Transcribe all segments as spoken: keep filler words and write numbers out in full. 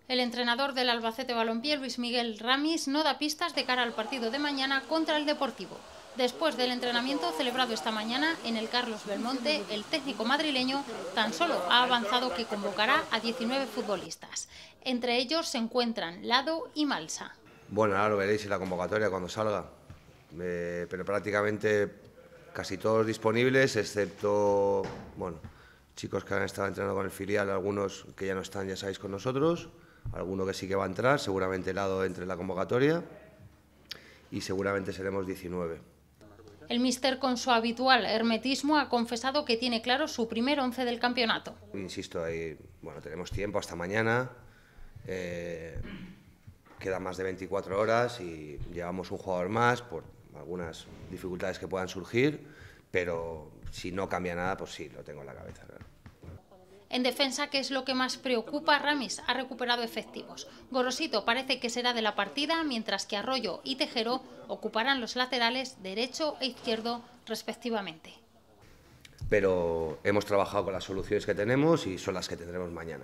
El entrenador del Albacete Balompié, Luis Miguel Ramis, no da pistas de cara al partido de mañana contra el Deportivo. Después del entrenamiento celebrado esta mañana en el Carlos Belmonte, el técnico madrileño tan solo ha avanzado que convocará a diecinueve futbolistas. Entre ellos se encuentran Lado y Malsa. Bueno, ahora lo veréis en la convocatoria cuando salga, eh, pero prácticamente casi todos disponibles, excepto, bueno, chicos que han estado entrenando con el filial, algunos que ya no están, ya sabéis, con nosotros, alguno que sí que va a entrar, seguramente Lado entre en la convocatoria y seguramente seremos diecinueve. El míster, con su habitual hermetismo, ha confesado que tiene claro su primer once del campeonato. Insisto, ahí, bueno, tenemos tiempo hasta mañana, eh, quedan más de veinticuatro horas y llevamos un jugador más por algunas dificultades que puedan surgir, pero si no cambia nada, pues sí, lo tengo en la cabeza, claro. En defensa, ¿qué es lo que más preocupa? Ramis ha recuperado efectivos. Gorosito parece que será de la partida, mientras que Arroyo y Tejero ocuparán los laterales derecho e izquierdo respectivamente. Pero hemos trabajado con las soluciones que tenemos y son las que tendremos mañana,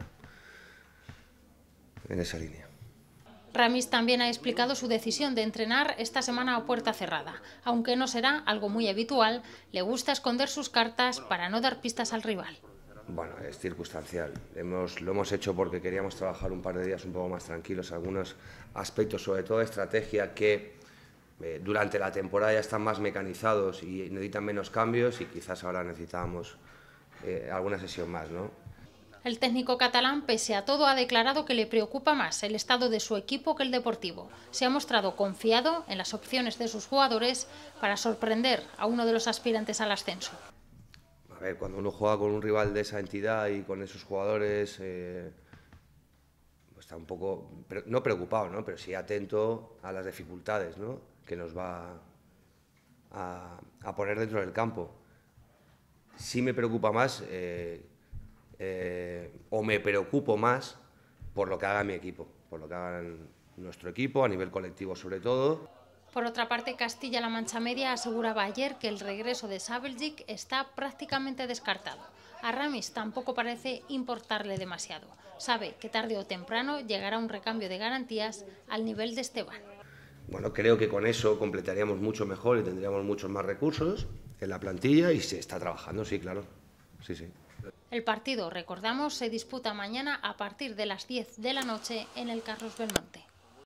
en esa línea. Ramis también ha explicado su decisión de entrenar esta semana a puerta cerrada. Aunque no será algo muy habitual, le gusta esconder sus cartas para no dar pistas al rival. Bueno, es circunstancial. Hemos, lo hemos hecho porque queríamos trabajar un par de días un poco más tranquilos, algunos aspectos, sobre todo de estrategia, que eh, durante la temporada ya están más mecanizados y necesitan menos cambios y quizás ahora necesitábamos eh, alguna sesión más, ¿no? El técnico catalán, pese a todo, ha declarado que le preocupa más el estado de su equipo que el Deportivo. Se ha mostrado confiado en las opciones de sus jugadores para sorprender a uno de los aspirantes al ascenso. A ver, cuando uno juega con un rival de esa entidad y con esos jugadores, eh, pues está un poco, no preocupado, ¿no? Pero sí atento a las dificultades, ¿no?, que nos va a, a poner dentro del campo. Sí me preocupa más, eh, eh, o me preocupo más por lo que haga mi equipo, por lo que haga nuestro equipo, a nivel colectivo sobre todo. Por otra parte, Castilla-La Mancha Media aseguraba ayer que el regreso de Sabeljic está prácticamente descartado. A Ramis tampoco parece importarle demasiado. Sabe que tarde o temprano llegará un recambio de garantías al nivel de Esteban. Bueno, creo que con eso completaríamos mucho mejor y tendríamos muchos más recursos en la plantilla y se está trabajando, sí, claro. Sí, sí. El partido, recordamos, se disputa mañana a partir de las diez de la noche en el Carlos Belmonte.